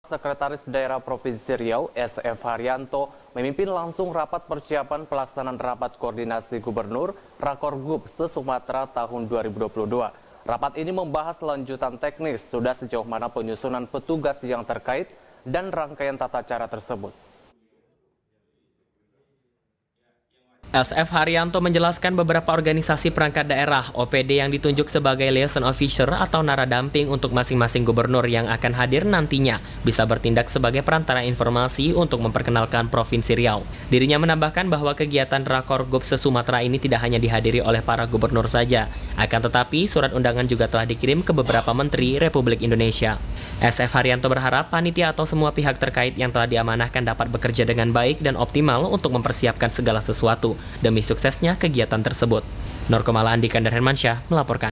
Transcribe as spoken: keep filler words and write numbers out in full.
Sekretaris Daerah Provinsi Riau, S F Haryanto, memimpin langsung rapat persiapan pelaksanaan rapat koordinasi gubernur Rakorgub se-Sumatera tahun dua ribu dua puluh dua. Rapat ini membahas lanjutan teknis, sudah sejauh mana penyusunan petugas yang terkait dan rangkaian tata cara tersebut. S F Haryanto menjelaskan beberapa organisasi perangkat daerah O P D yang ditunjuk sebagai liaison officer atau naradamping untuk masing-masing gubernur yang akan hadir nantinya bisa bertindak sebagai perantara informasi untuk memperkenalkan Provinsi Riau. Dirinya menambahkan bahwa kegiatan Rakorgub se-Sumatera ini tidak hanya dihadiri oleh para gubernur saja, akan tetapi surat undangan juga telah dikirim ke beberapa menteri Republik Indonesia. S F Haryanto berharap panitia atau semua pihak terkait yang telah diamanahkan dapat bekerja dengan baik dan optimal untuk mempersiapkan segala sesuatu demi suksesnya kegiatan tersebut. Nur Komala Andika dan Hermansyah melaporkan.